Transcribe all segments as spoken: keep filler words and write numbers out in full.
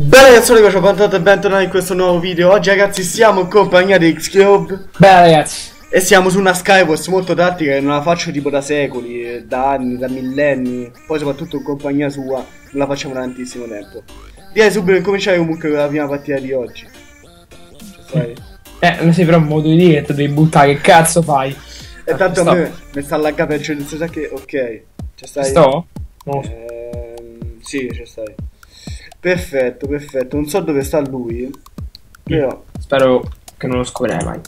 Bene ragazzi, ciao Pantato e bentornati in questo nuovo video. Oggi ragazzi siamo in compagnia di X-Cube. Bene ragazzi. E siamo su una Skywars molto tattica che non la faccio tipo da secoli, da anni, da millenni. Poi soprattutto in compagnia sua non la facciamo da tantissimo tempo. Direi subito di cominciare comunque con la prima partita di oggi. Cioè, Eh, non sei però un modo di dire che te devi buttare, che cazzo fai? e tanto a me mi sta laggando il gioco, sa che ok. Ci stai? Sto? No. Ehm, sì, ci stai. Perfetto, perfetto. Non so dove sta lui. Però Spero che non lo scoprirai mai.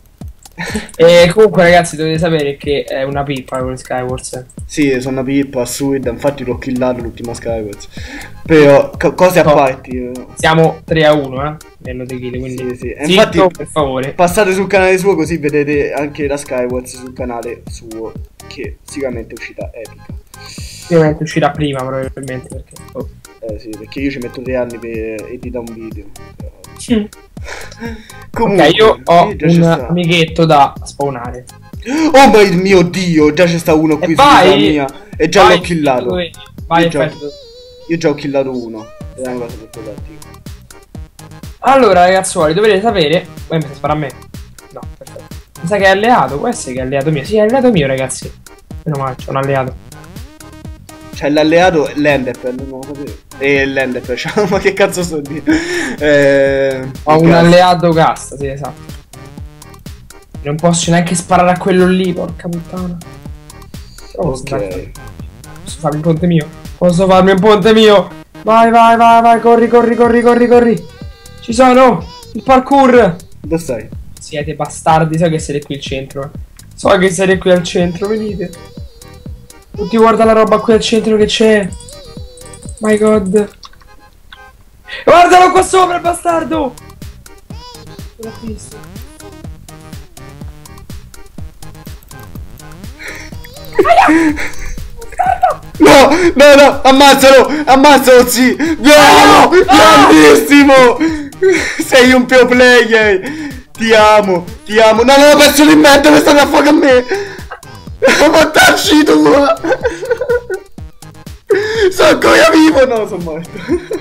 E comunque ragazzi dovete sapere che è una pippa con Skywars. sì, sono una pippa assurda, infatti l'ho killato l'ultima Skywars. Però, co cose a No. parte. eh. Siamo tre a uno, eh? Nello di kill, quindi Sì, sì. E zitto, infatti per favore. passate sul canale suo così vedete anche la Skywars sul canale suo, che sicuramente è uscita epica. Ovviamente uscirà prima probabilmente perché oh. Eh sì, perché io ci metto tre anni per editare un video. Però... mm. Comunque, Ok, io ho sì, già c'è un sta. amichetto da spawnare. Oh mio Dio, già c'è sta uno qui E su casa vai! mia. E già Vai, l'ho killato. dove- Vai, Io già- aspetta. Io già ho killato uno. Ed è una cosa molto tattica. Allora ragazzuoli, dovete sapere. Poi mi spara a me. No, perfetto. Mi sa che è alleato, può essere che è alleato mio. Sì, è alleato mio, ragazzi. Meno male, c'è un alleato. C'è l'alleato l'Enderpearl, non lo sapevo. E l'Enderpearl, cioè, ma che cazzo sto di? Eh, Ho il un gas. alleato casta, sì, esatto. Non posso neanche sparare a quello lì, porca puttana. Oh, Ok. Posso farmi un ponte mio? Posso farmi un ponte mio? Vai, vai, vai, vai, corri, corri, corri, corri, corri. Ci sono! Il parkour! Dove stai? Siete bastardi, so che siete qui al centro. eh. So che siete qui al centro, venite. Tutti guarda la roba qui al centro che c'è. My god. Guardalo qua sopra, il bastardo! L'ho visto. No, no, no, ammazzalo, ammazzalo, sì. No, grandissimo. Sei un pro player. Ti amo, ti amo. No, no, ho perso di mente, mi state a fuoco a me. Mortacci tu. Sono ancora vivo, no, sono morto.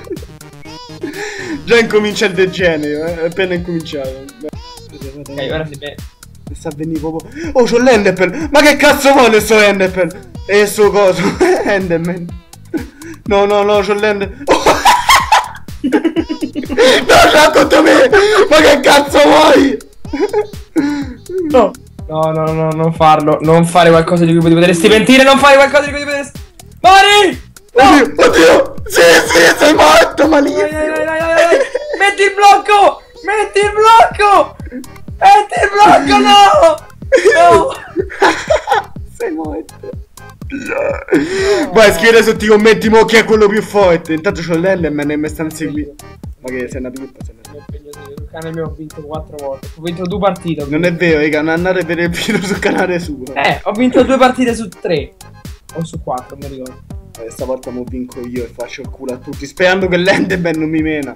Già incomincia il degenero, eh, è appena incominciato. Ok, ora si vede. Mi sta venendo proprio. Oh, c'ho l'Enderpearl. Ma che cazzo vuole sto Enderpearl? E sto coso? Enderman. No, no, no, c'ho l'Ender. Oh. No, c'ha contro me. Ma che cazzo vuoi? No. No, no, no, non farlo. Non fare qualcosa di cui ti potresti pentire. Non fare qualcosa di cui ti potresti. Mari! No! Oddio, oddio. Sì, sì, sei morto, malissimo. Dai, dai, dai, dai, dai. Metti il blocco! Metti il blocco! Metti il blocco, no! No! Sei morto. Vai, scrivete sotto i commenti mo chi è quello più forte. Intanto c'ho l'Enderman e mi stanno seguendo. Ma che sei una pippa, sei una pippa. Il cane mio ho vinto quattro volte. Ho vinto due partite. Non è vero, raga, non andate a vedere il video sul canale suo. Eh, ho vinto due partite su tre. O su quattro, non mi ricordo. Eh, stavolta mo vinco io e faccio il culo a tutti, sperando che l'Enderman non mi mena.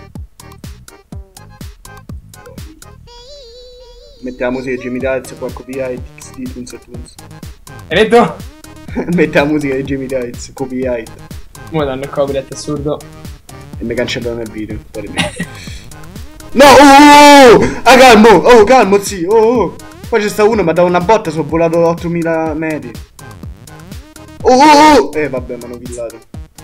Mettiamo musica di Jamie Tights e poi copyright X D Tunes e Tunes. Hai detto? Mettiamo musica di Jamie Tights, copyright. Come danno il copyright assurdo. E mi cancellano il video. Fuori me. No! Oh, oh, oh! Ah, calmo! Oh, calmo, sì! Oh, oh! Poi c'è sta uno, mi ha dato una botta, sono volato ottomila metri. Oh, oh, oh! Eh, vabbè, mi hanno killato.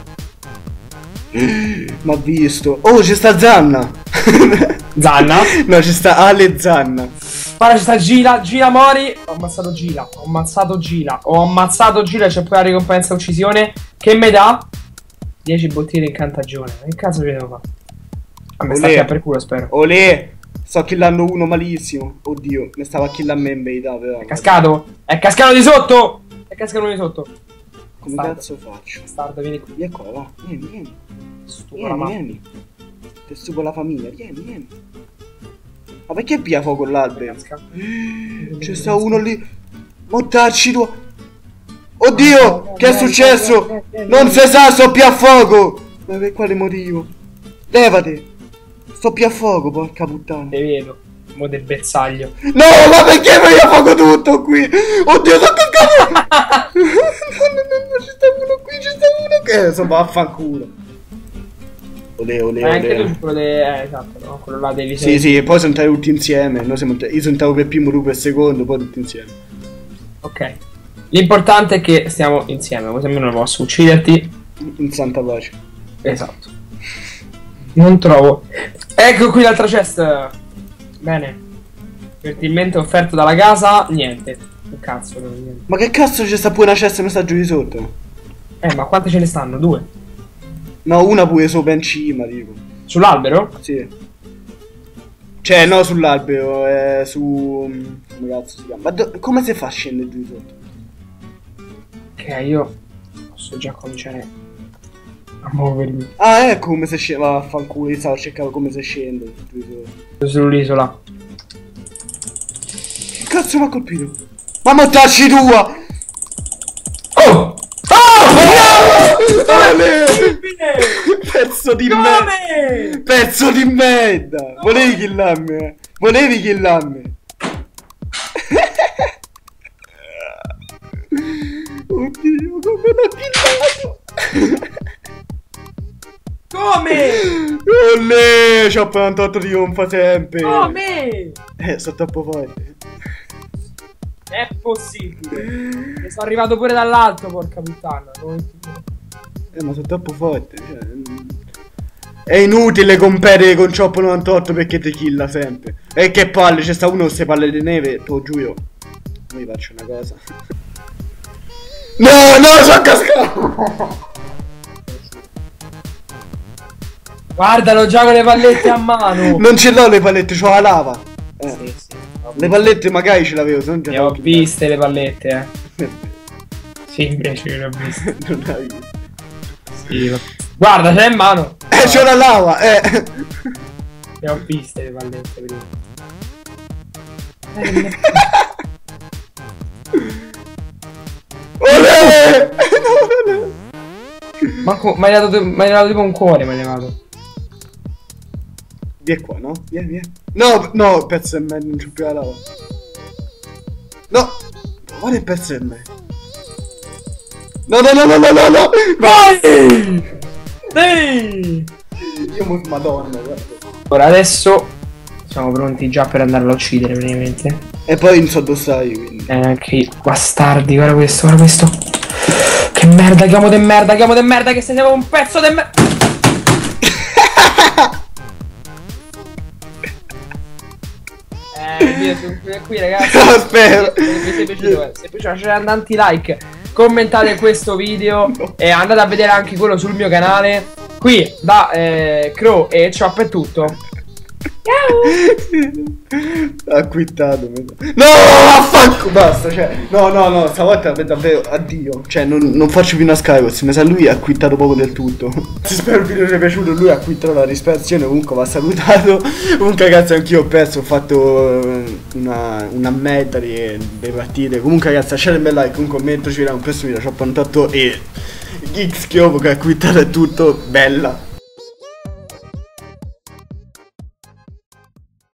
M'ha visto. Oh, c'è sta Zanna! Zanna? No, c'è sta Ale Zanna. Guarda, c'è sta Gila, Gila Mori. Ho ammazzato Gila, ho ammazzato Gila. Ho ammazzato Gila, c'è poi la ricompensa uccisione. Che mi dà? dieci bottiglie di incantagione. Che cazzo ci devo fare? A me sta Olè. via per culo, spero. Olè! Sto killando uno malissimo. Oddio, mi stava killando me in verità, però. È cascato? È cascato di sotto! È cascato di sotto. Come Bastardo. cazzo faccio? Bastardo, vieni qui. Vieni qua, va. Vieni, vieni. Stupo la Vieni, mano. vieni. Ti stupo la famiglia, vieni, vieni. Ma perché via fuoco l'albero? C'è sta uno lì. Mortacci tu. Oddio, che è successo? Non si sa, sto più a fuoco. Ma per quale motivo? Levati. Sto più a fuoco, porca puttana. Te vedo. Mo del bersaglio. No, ma perché mi a fuoco tutto qui? Oddio, sto caccato. No, no, no, no, ci sta uno qui, ci sta uno che... Eh, insomma, vaffanculo. Olè, olè, Ma anche olè. tu quello de... eh, esatto, no? Quello là devi Sì, sì, e poi sono stati tutti insieme. Noi siamo io sono stato per primo, tu per secondo, poi tutti insieme. Ok. L'importante è che stiamo insieme, così almeno non posso ucciderti. In santa pace. Esatto. Non trovo. Ecco qui l'altra chest. Bene. Fertilmente offerto dalla casa. Niente. Che cazzo, non niente. Ma che cazzo c'è sta pure una cesta e messaggio di sotto? Eh, ma quante ce ne stanno? Due. No, una pure sopra in cima, dico. Sull'albero? Sì. Cioè, no, sull'albero, è su... come cazzo si chiama? Ma do... come si fa a scendere giù di sotto? Ok, io posso già cominciare a muovermi. Ah, ecco come si scende. Vaffanculo, io stavo cercando come si scende giù di sotto. Sull'isola. Che cazzo mi ha colpito? Ma mortacci tua! Oh! Pezzo di merda! Pezzo di merda! Volevi killarmi, eh? Volevi killarmi? Oddio, come l'ho killato! Come? Olè, c'ho quarantotto di gonfa sempre! Come? Eh, sono troppo forte. È possibile. Ne sono arrivato pure dall'alto, porca puttana. Eh, ma sono troppo forte. Cioè, mm. È inutile competere con Chop novantotto perché ti killa sempre. E che palle, c'è sta uno con queste palle di neve, te lo giuro. Ora vi faccio una cosa. No, no, sono cascato! Guardalo già con le pallette a mano. Non ce l'ho le pallette, c'ho la lava. Eh. Sì, sì. Le pallette magari ce l'avevo, se non te Ne ho viste le pallette, eh. Sì, invece che le ho viste. Non le hai viste. Sì, lo... Guarda, c'è in mano. Eh, c'ho la lava, eh. Ne ho viste le pallette prima. Olè! Manco, mi hai dato, m'hai dato tipo un cuore, mi hai levato. Vieni qua, no? Vieni, vieni. No, no, pezzo di me, non c'ho più la lava. No! Guarda il pezzo di me. No, no, no, no, no, no, no! Vai! Dai! Io mo- madonna, guarda. Ora adesso siamo pronti già per andarlo a uccidere praticamente. E poi non so dove stai, quindi. Eh, che bastardi, guarda questo, guarda questo. Che merda, chiamo de merda, chiamo de merda, che sei un pezzo de merda. Eh, io sono qui ragazzi. No, spero. Se vi è piaciuto, se vi è piaciuto lasciate tanti like, commentate questo video e andate a vedere anche quello sul mio canale. Qui da eh, Crow e Chop è tutto. Ha quittato. No, vaffanculo, basta, cioè. No, no, no, stavolta davvero addio. Cioè, non, non faccio più una Skywars. Mi sa lui ha quittato poco del tutto. Spero il video sia piaciuto. Lui ha quittato la disperazione. Comunque va salutato. Comunque ragazzi, anch'io ho perso. Ho fatto una, una meta di, di partite. Comunque ragazzi, lasciate un bel like, un commento. Ci vediamo in un prossimo video. Chop novantotto e X Chiovo che ha quittato è tutto. Bella.